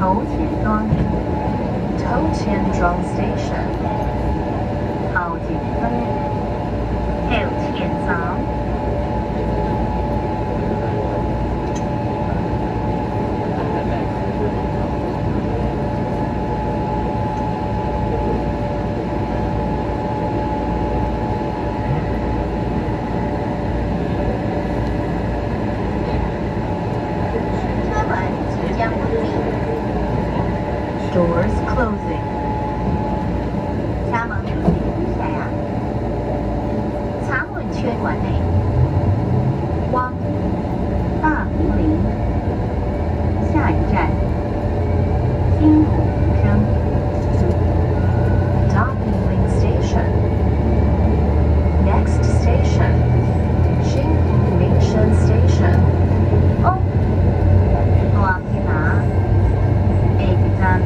头前庄 头前庄 Station 后前村后前庄Doors closing. 车门下呀，长轮圈管内，往大湖林，下一站新湖生 Darling Station. Next station 新湖民生 Station. 哦，大天拿，下一站。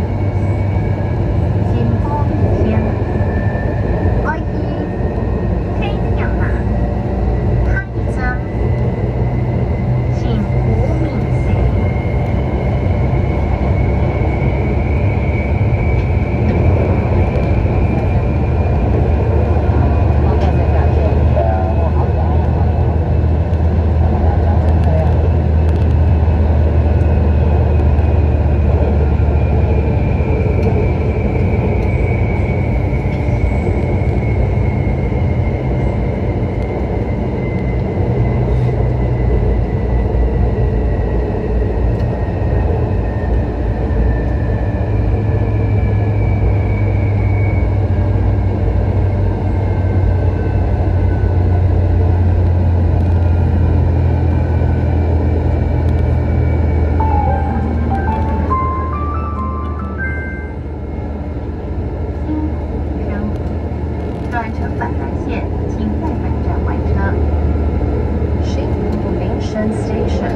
转乘板南线，请在本站换车。新湖民生 Station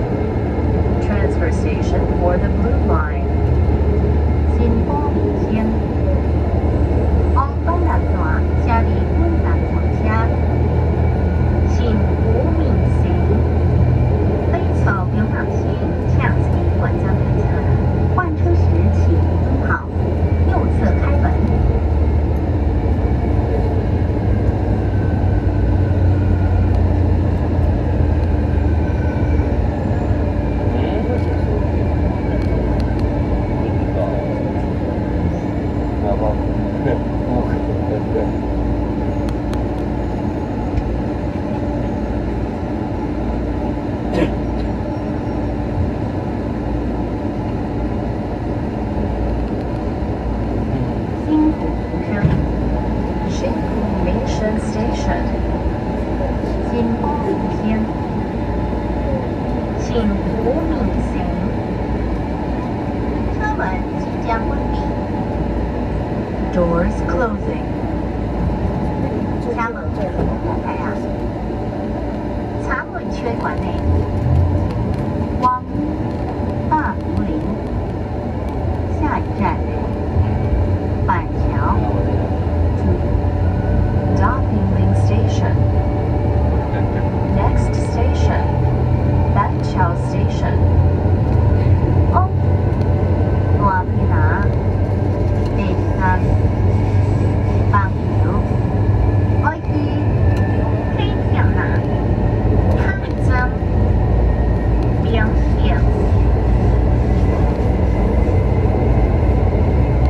Transfer Station for the Blue Line 新保民线往东南段下里温南火车新湖民生非草标码线向西管江开车，换车时请遵好右侧开门。Station 新保民线新湖民生车门即将关闭 Doors closing 车门开啊长轮圈管内往大湖林下一站板桥Darling Station. Next station, Banqiao Station. 哦，大天拿，下一站，板桥。爱去黑条拿，太真，表现。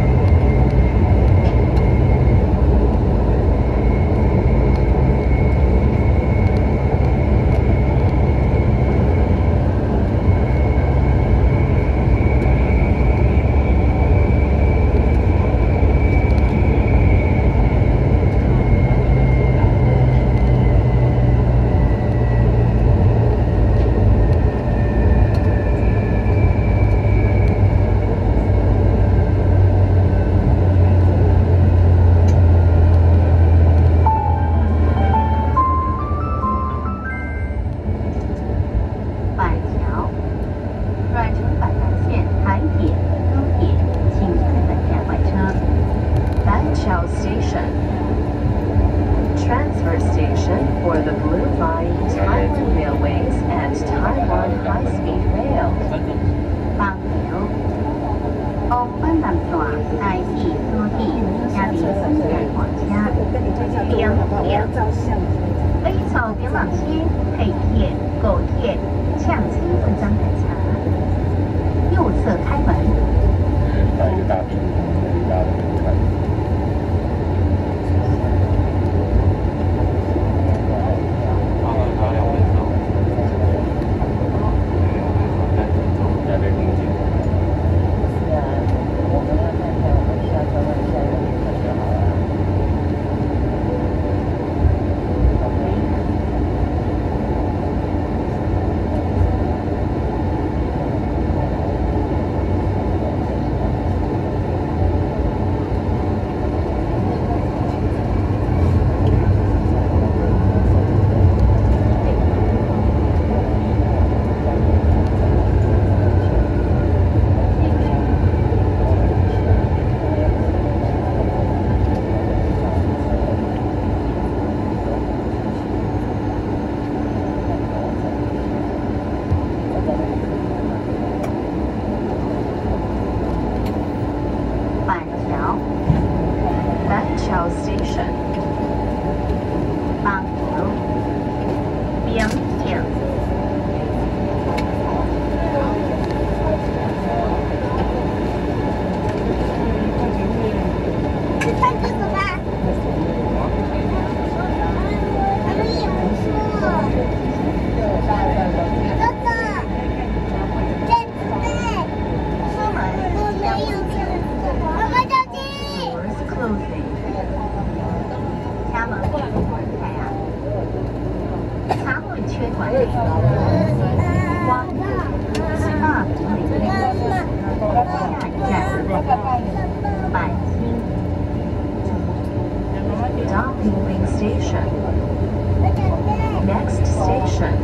往板南线台市高铁车站站火车，并线北朝兵马线、地铁、高铁、抢机分站台车，右侧开门。 打一个大屏幕，大家都可以看。加倍空间。我们要看看我们下车的下一个旅程就好了。 Banqiao Station， 板桥，边线。 吃饭这个吧。他们也不错。哥哥，对不对？ 出门我没有吃。妈妈着急。 Doors closing。车门關起啊！茶門缺管理。光大福林。下一站，百興。Darjeeling Station. Next station,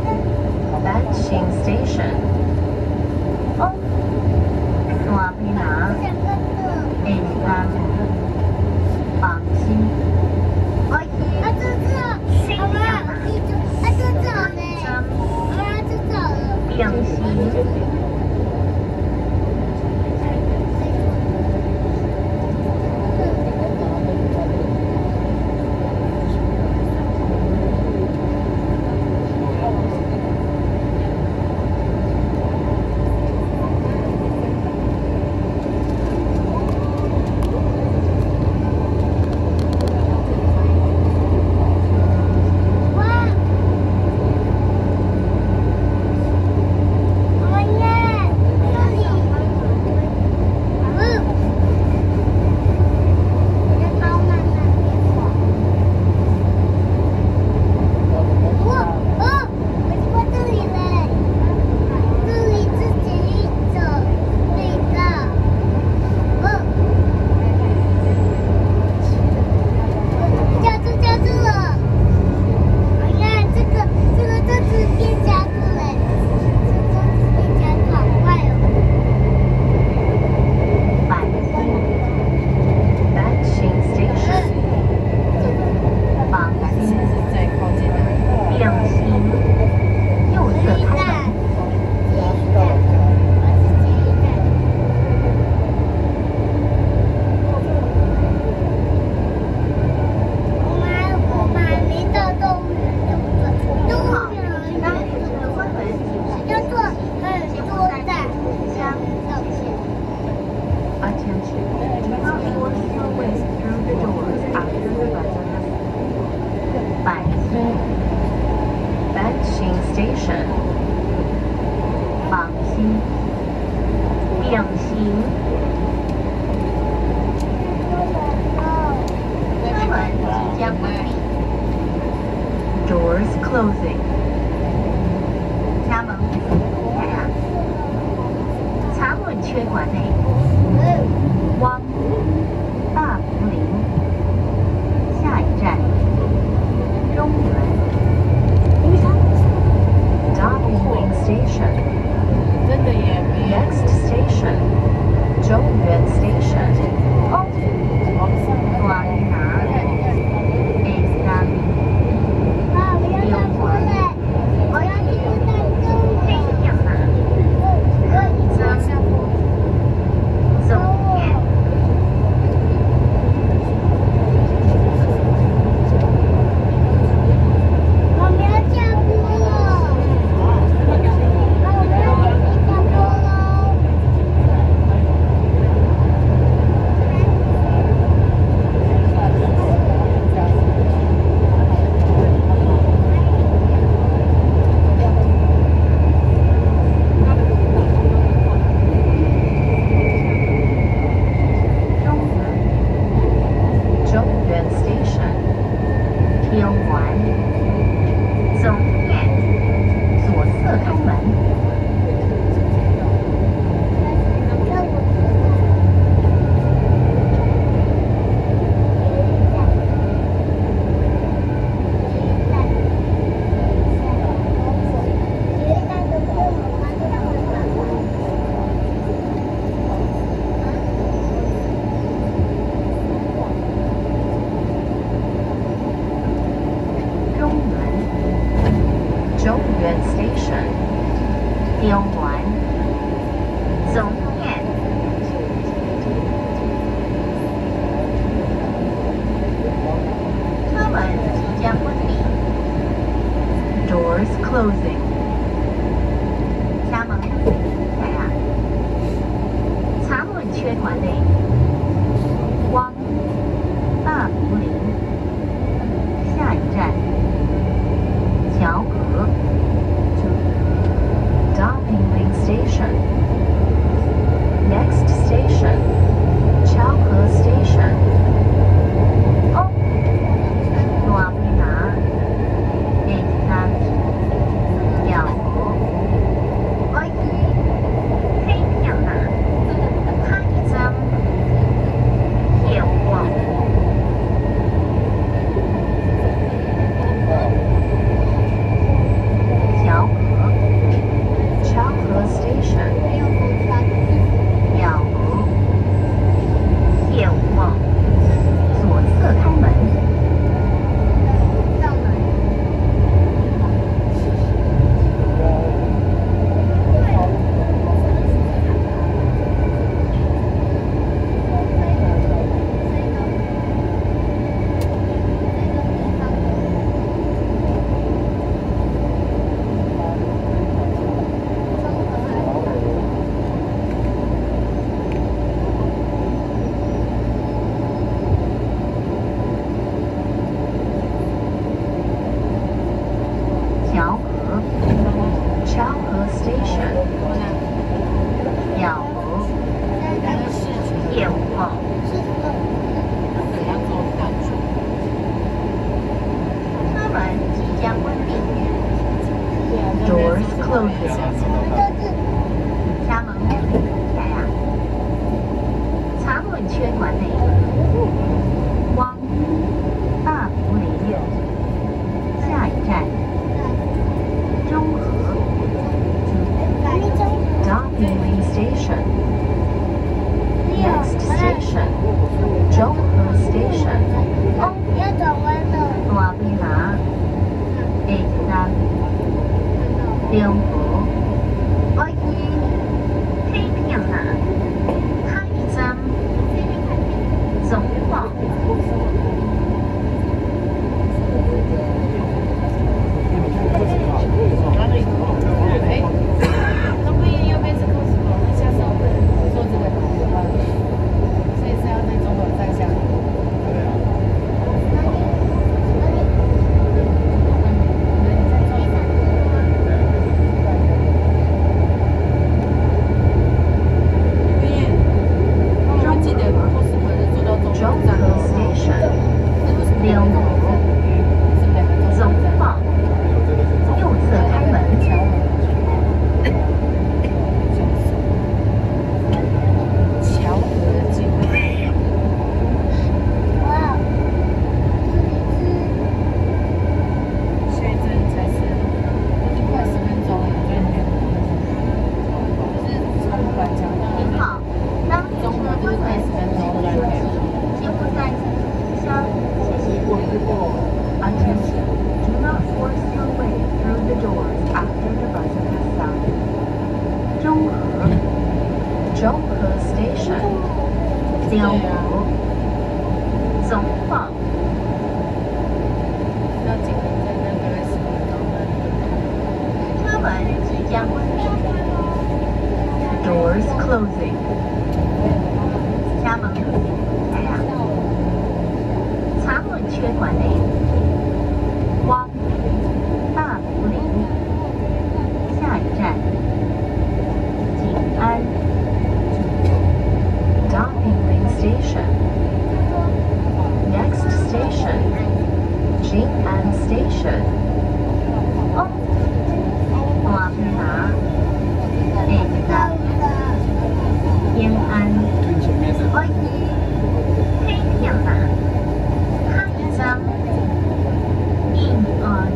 Banqing Station. 哦，大皮拿。A3，放心。我啊，这这，妈妈，啊，这这呢？妈妈，这这了。 变心。Banqing Station， 放心，变形。车门即将关闭 ，Doors closing。车门开啊，茶门缺管内，汪大福林，下一站中原。 Darjeeling Station. Next station, Zhongyuan Station. 哦，广南 A3。 妈，我要打过来，我要一个蛋糕。 这样啊。走。 缺管内，汪大福林，下一站乔河 Dopingling Station. Next station, Chowke Station. Oh, Loa Pina, Eknan, Yao, Oi, Hey Piana, Haizam, Yewang. 乔河 Chowke Station. 要业务望，左侧开门。乔河 Chowke Station. 要业务望。车门即将关闭。Doors closing. 家门起来呀。茶论缺管内，汪大福林，下一站中和 Dopingling Station. Next station, Chowke Station. 哦，罗比拿，北丹，两河，我伊，黑片呐，开针，总网。 都不一定右边是 Costco， 那下次我们做这个所以是要在中和站下。记得 Costco 是做到中和站 Station. 两河总网，右侧开门。 乔河景。下一站才是快10分钟了，对不对？是从板桥到您好，当列车关门时，请勿再次箱，谢谢。Attention, do not force your way through the doors after the buzzer has sounded. 中和 Chowke Station. 两河总网。 要紧跟在那个10分钟那里。 车门即将关闭。Doors closing. 家门开呀。茶论缺管内，汪大福林，下一站景安 Dopingling Station. Next station, Jing'an Station. 哦，罗比拿，北丹，延安，我伊，黑片呐，开针，延安。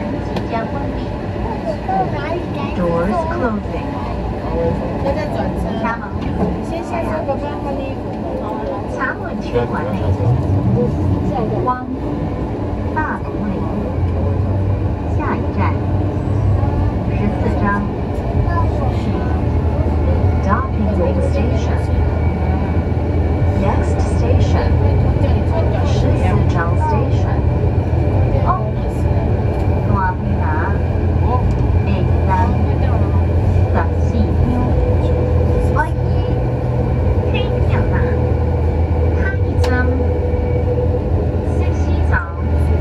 即将关闭。 到哪里来？ Doors closing. 现在转车。 卡门先下车，爸爸换衣服。 茶轮区管理。光大统领。下一站14章。Docking Link Station. Next station. 14章 Station. 大皮拿。A3。14秒。喂，黑鸟拿。哈一张。14章。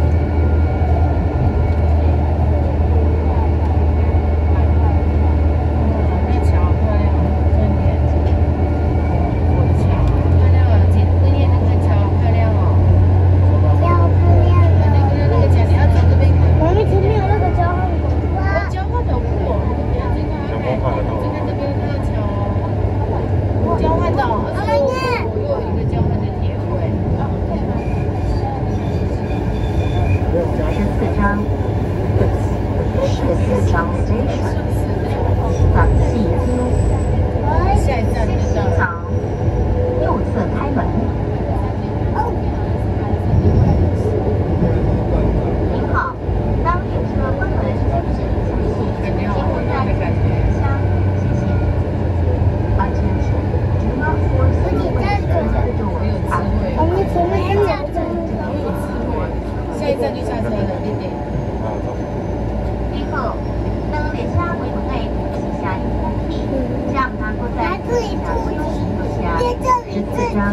那桥漂亮，真的。我的桥漂亮啊，今天那个桥漂亮哦。 漂亮的。 那个桥，你要从这边看。 我们前面有那个交换的。 我交换的布哦，你要这个看，这个这边那个桥哦，交换的哦，而且我又有一个交换的铁轨。 14章。14章 Station。14秒。 下一站就到了。 长。右侧开门。您好，当列车关门时，请尽快在箱，谢谢。Attention, do not force the door 我们前面是两张。 下一站就下車了，弟弟。 以後，當列車回門內是下一呼氣，將它掛在下規行路下14張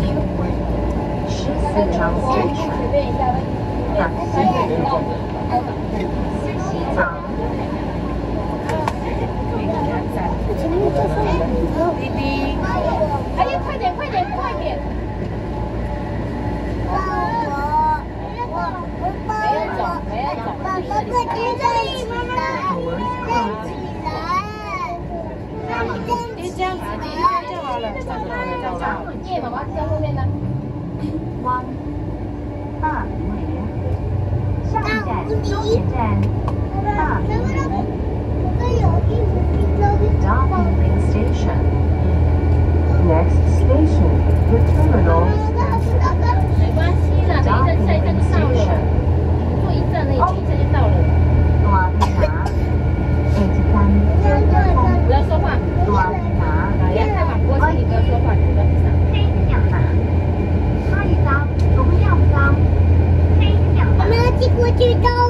14張 station。等西長。 前面就是弟弟，哎呀，快点，快点，快点！ 爸爸快点这里，妈妈站起来， 你这样子，你就好了，站好了，站好了。耶，妈妈在后面呢。 光大平尾。下一站终点站大平尾。Docking Link Station. Next station, the terminal. 没关系啦，等一下下一站就到了。坐一站而已，一站就到了。 大皮拿。A3。 不要说话。 大皮拿。 来呀，快把锅请你不要说话，你不要地上。 黑鸟拿。哈一张，龙耀张。黑鸟拿。 我们要寄过去到